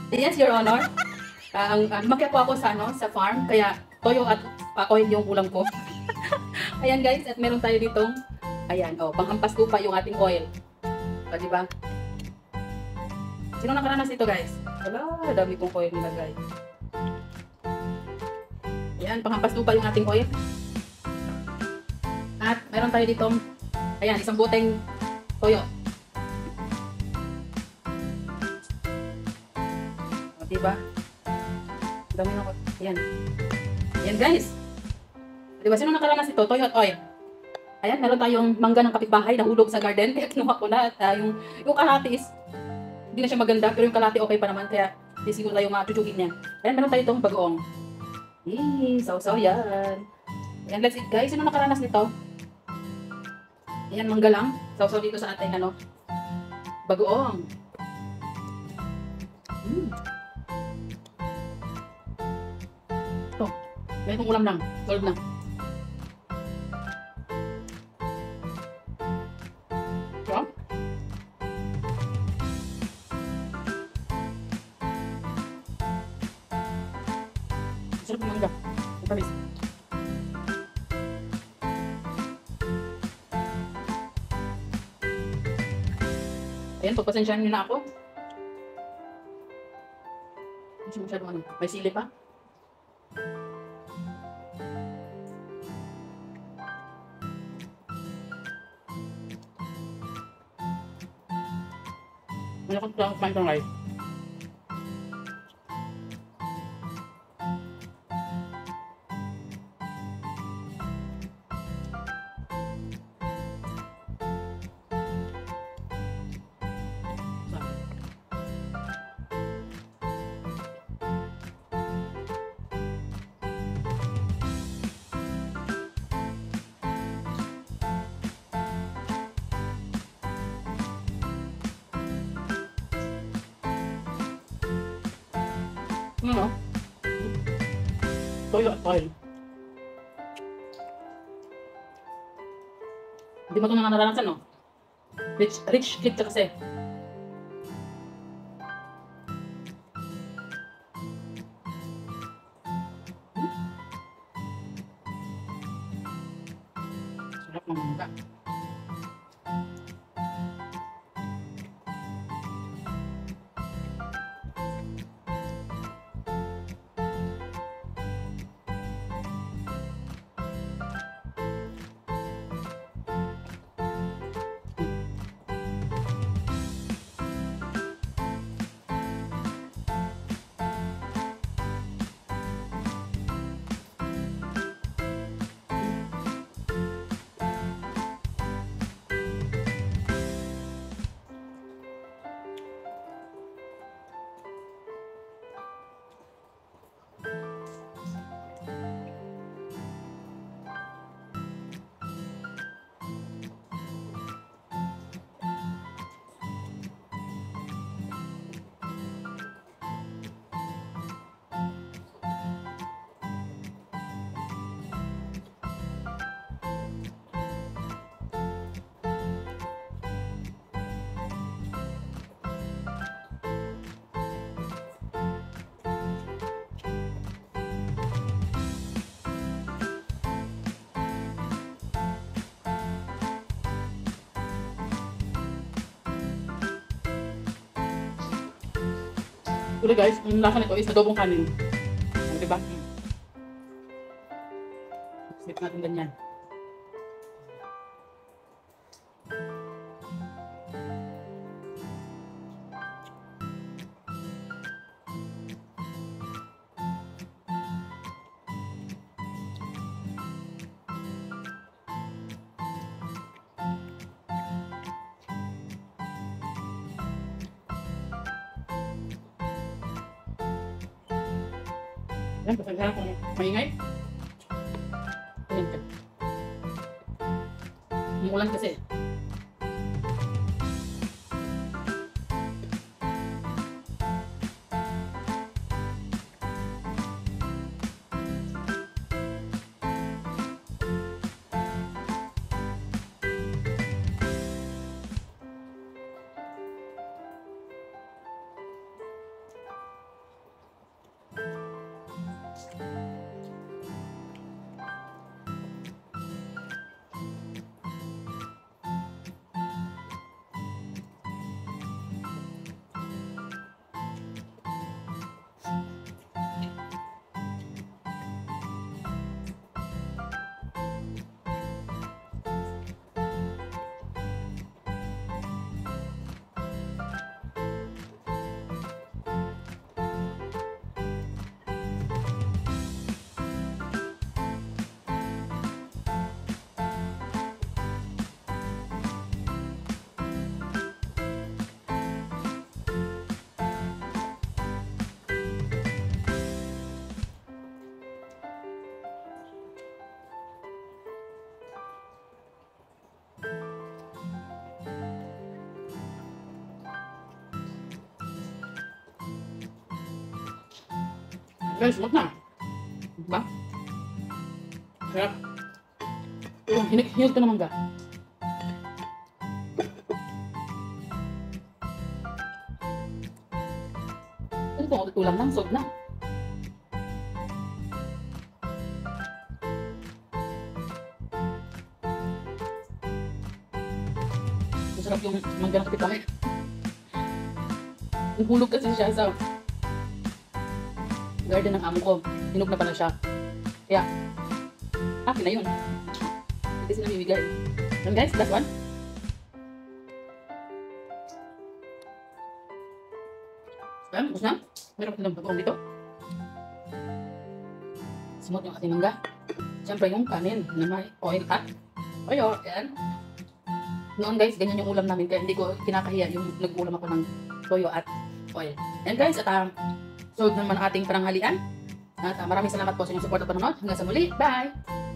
Yes, Your Honor. Lumakyat po ako sa, sa farm, kaya toyo at oil yung ulam ko. Ayan guys, at meron tayo ditong, ayan, panghampas lupa yung ating oil. O, diba? Sino nakaranas ito guys? Wala, dami kong oil nilagay. Ayan, panghampas lupa yung ating oil. At meron tayo ditong, ayan, isang buteng toyo. O, diba? Dami na ko. Ayan. Ayan guys. Diba, sino nakaranas ito? Toyo at oil. Ayan, meron tayong mangga ng kapitbahay na hulog sa garden. Kaya kinuha ko na. At yung kalahati is, hindi na siya maganda. Pero yung kalahati okay pa naman. Kaya di siguro tayo matutukin niya. Ayan, meron tayo itong bagoong. Sausaw yan. Ayan, let's eat guys. Sino nakaranas nito? Ayan, mangga lang. Sausaw dito sa ating bagoong. Ito. May itong ulam lang. Solve na. Ito. Sarap ng mangga. Ang tamis. Ayan, pagpasensyahan nyo na ako. Hindi masyadong may sili pa. May akong kumain ng rice. Ano? Toyo at oil. Hindi mo ito nga naranasan, no? Rich kid ka kasi. Sarap ng mangga. Tuloy guys, yung lasa nito is adobong kanin. Diba? Sip natin ganyan. Yan, pasagsahan kung maingay. Ayan ka. Yung ulan kasi. Guys, smooth na. Diba? Sarap. Hinig to ng mangga. Ano itong tulang lang, sob na. Masarap yung mangga ng kapitbahay. Hulog kasi siya sa garden ng amo ko. Hinog na pala siya. Kaya, akin na yun. Hindi sila bibigay. Yan guys, last one. Ayan, tapos na. Meron pa silang pagkaong dito. Smooth yung ating mangga. Siyempre yung kanin na may oil at toyo. Ayan. Noon guys, ganyan yung ulam namin. Kaya hindi ko kinakahiya yung nag-ulam ako ng toyo at oil. Ayan guys, at sunod naman ang ating pananghalian. At maraming salamat po sa inyong support at panonood. Hanggang sa muli. Bye!